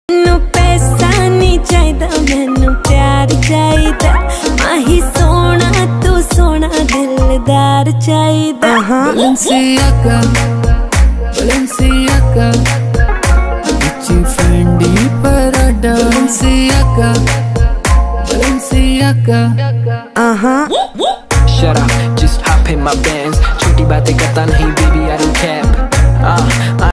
मैनू पैसा नहीं चाहिदा, मैनू प्यार चाहिदा। माही सोना तू सोना दिलदार चाहिदा। Balenciaga, Balenciaga, Gucci, Fendi, Prada, Balenciaga, Balenciaga. Shut up, just hop in my Benz. छोटी बातें करता नहीं baby, I don't care.